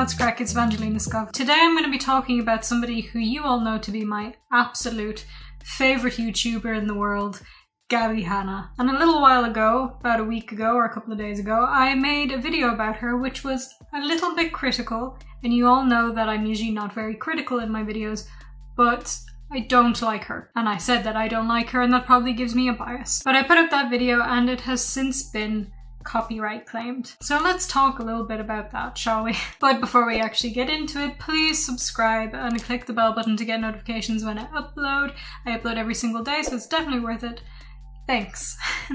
what's crack? It's Evangelina Scov. Today I'm going to be talking about somebody who you all know to be my absolute favourite YouTuber in the world, Gabby Hanna. And a little while ago, about a week ago or a couple of days ago, I made a video about her which was a little bit critical, and you all know that I'm usually not very critical in my videos, but I don't like her. And I said that I don't like her, and that probably gives me a bias. But I put up that video and it has since been copyright claimed. So let's talk a little bit about that, shall we? But before we actually get into it, please subscribe and click the bell button to get notifications when I upload. I upload every single day, so it's definitely worth it. Thanks.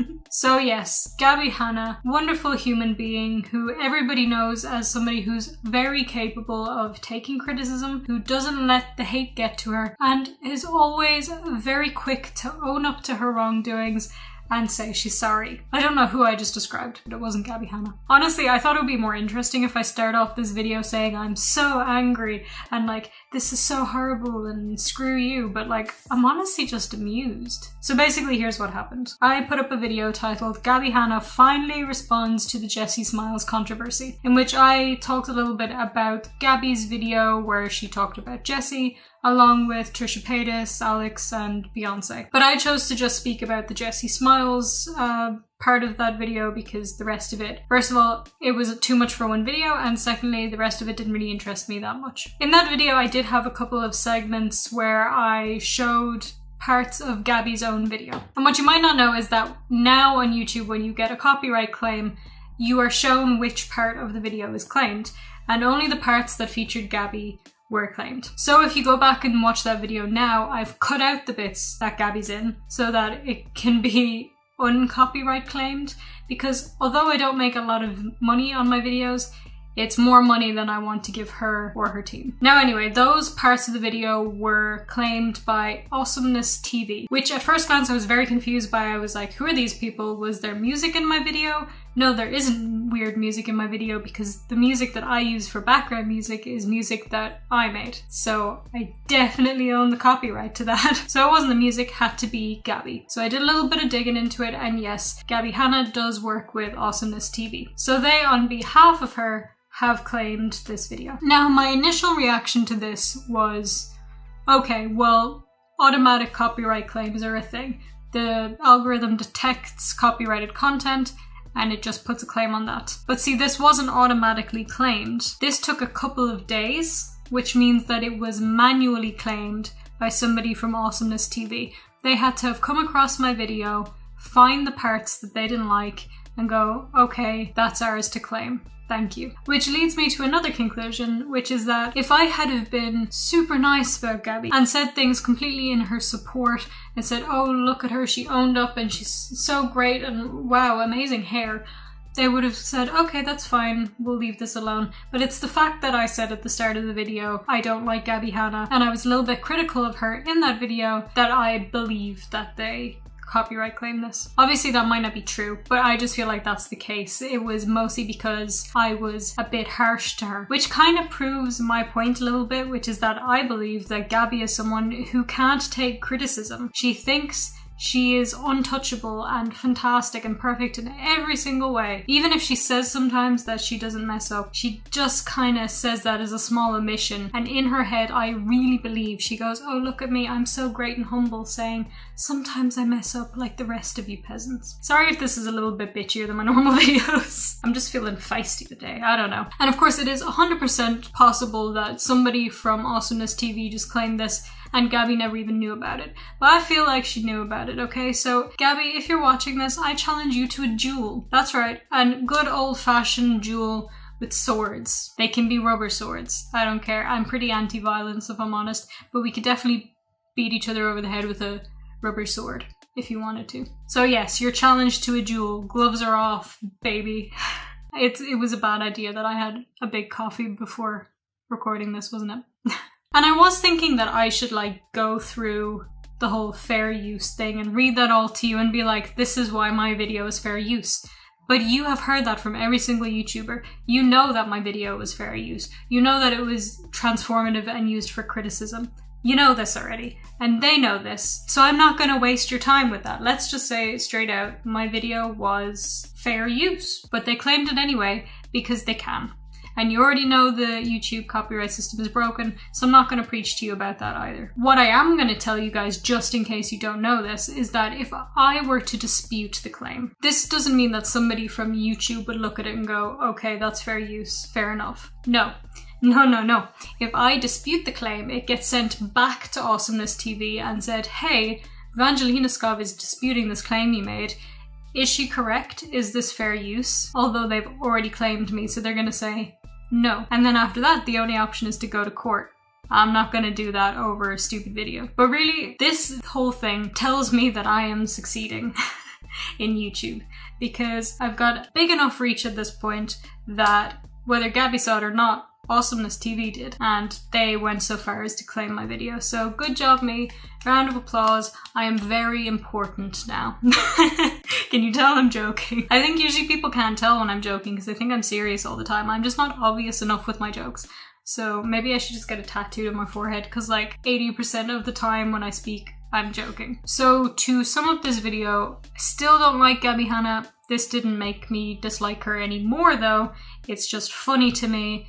So yes, Gabby Hanna, wonderful human being who everybody knows as somebody who's very capable of taking criticism, who doesn't let the hate get to her, and is always very quick to own up to her wrongdoings and say she's sorry. I don't know who I just described, but it wasn't Gabby Hanna. Honestly, I thought it would be more interesting if I start off this video saying I'm so angry and like, this is so horrible and screw you, but like, I'm honestly just amused. So basically, here's what happened. I put up a video titled Gabby Hanna finally responds to the Jessie Smiles controversy, in which I talked a little bit about Gabby's video where she talked about Jessie, along with Trisha Paytas, Alex, and Beyonce. But I chose to just speak about the Jessie Smiles part of that video because the rest of it, first of all, it was too much for one video, and secondly, the rest of it didn't really interest me that much. In that video, I did have a couple of segments where I showed parts of Gabby's own video. And what you might not know is that now on YouTube, when you get a copyright claim, you are shown which part of the video is claimed, and only the parts that featured Gabby were claimed. So if you go back and watch that video now, I've cut out the bits that Gabby's in so that it can be uncopyright claimed, because although I don't make a lot of money on my videos, it's more money than I want to give her or her team. Now anyway, those parts of the video were claimed by Awesomeness TV, which at first glance I was very confused by. I was like, who are these people? Was there music in my video? No, there isn't weird music in my video because the music that I use for background music is music that I made. So I definitely own the copyright to that. So it wasn't the music, had to be Gabby. So I did a little bit of digging into it, and yes, Gabby Hanna does work with Awesomeness TV. So they, on behalf of her, have claimed this video. Now, my initial reaction to this was, okay, well, automatic copyright claims are a thing. The algorithm detects copyrighted content and it just puts a claim on that. But see, this wasn't automatically claimed. This took a couple of days, which means that it was manually claimed by somebody from Awesomeness TV. They had to have come across my video, find the parts that they didn't like, and go, okay, that's ours to claim. Thank you. Which leads me to another conclusion, which is that if I had have been super nice about Gabby and said things completely in her support and said, oh, look at her, she owned up and she's so great and wow, amazing hair, they would have said, okay, that's fine, we'll leave this alone. But it's the fact that I said at the start of the video, I don't like Gabby Hanna, and I was a little bit critical of her in that video, that I believe that they copyright claim this. Obviously that might not be true, but I just feel like that's the case. It was mostly because I was a bit harsh to her, which kind of proves my point a little bit, which is that I believe that Gabby is someone who can't take criticism. She thinks she is untouchable and fantastic and perfect in every single way. Even if she says sometimes that she doesn't mess up, she just kind of says that as a small omission. And in her head, I really believe she goes, oh, look at me, I'm so great and humble, saying, sometimes I mess up like the rest of you peasants. Sorry if this is a little bit bitchier than my normal videos. I'm just feeling feisty today, I don't know. And of course it is 100% possible that somebody from Awesomeness TV just claimed this and Gabby never even knew about it. But I feel like she knew about it, okay? So Gabby, if you're watching this, I challenge you to a duel. That's right, a good old-fashioned duel with swords. They can be rubber swords, I don't care. I'm pretty anti-violence if I'm honest, but we could definitely beat each other over the head with a rubber sword if you wanted to. So yes, you're challenged to a duel. Gloves are off, baby. It was a bad idea that I had a big coffee before recording this, wasn't it? And I was thinking that I should like go through the whole fair use thing and read that all to you and be like, this is why my video is fair use. But you have heard that from every single YouTuber. You know that my video was fair use. You know that it was transformative and used for criticism. You know this already, and they know this, so I'm not going to waste your time with that. Let's just say straight out, my video was fair use, but they claimed it anyway because they can. and you already know the YouTube copyright system is broken, so I'm not going to preach to you about that either. What I am going to tell you guys, just in case you don't know this, is that if I were to dispute the claim, this doesn't mean that somebody from YouTube would look at it and go, okay, that's fair use, fair enough. No. No. If I dispute the claim, it gets sent back to Awesomeness TV and said, hey, Evangelina Skov is disputing this claim you made. Is she correct? Is this fair use? Although they've already claimed me, so they're going to say no. And then after that, the only option is to go to court. I'm not going to do that over a stupid video. But really, this whole thing tells me that I am succeeding in YouTube, because I've got big enough reach at this point that whether Gabby saw it or not, Awesomeness TV did, and they went so far as to claim my video. So good job me, round of applause. I am very important now. Can you tell I'm joking? I think usually people can't tell when I'm joking because they think I'm serious all the time. I'm just not obvious enough with my jokes. So maybe I should just get a tattoo on my forehead, because like 80% of the time when I speak, I'm joking. So to sum up this video, I still don't like Gabby Hanna. This didn't make me dislike her anymore though. It's just funny to me.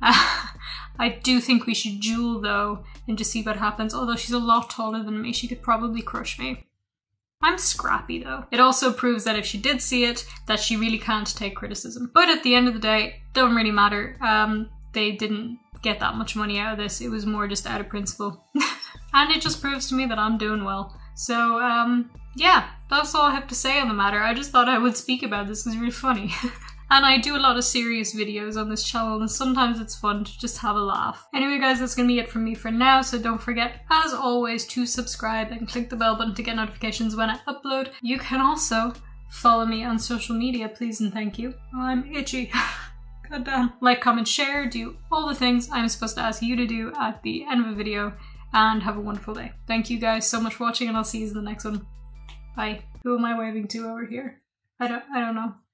I do think we should duel though and just see what happens, although she's a lot taller than me. She could probably crush me. I'm scrappy though. It also proves that if she did see it, that she really can't take criticism. But at the end of the day, don't really matter. They didn't get that much money out of this. It was more just out of principle. And it just proves to me that I'm doing well. So yeah, that's all I have to say on the matter. I just thought I would speak about this because it's really funny. And I do a lot of serious videos on this channel, and sometimes it's fun to just have a laugh. Anyway guys, that's gonna be it from me for now, so don't forget, as always, to subscribe and click the bell button to get notifications when I upload. You can also follow me on social media, please and thank you. I'm itchy. Goddamn. Like, comment, share, do all the things I'm supposed to ask you to do at the end of a video, and have a wonderful day. Thank you guys so much for watching, and I'll see you in the next one. Bye. Who am I waving to over here? I don't know.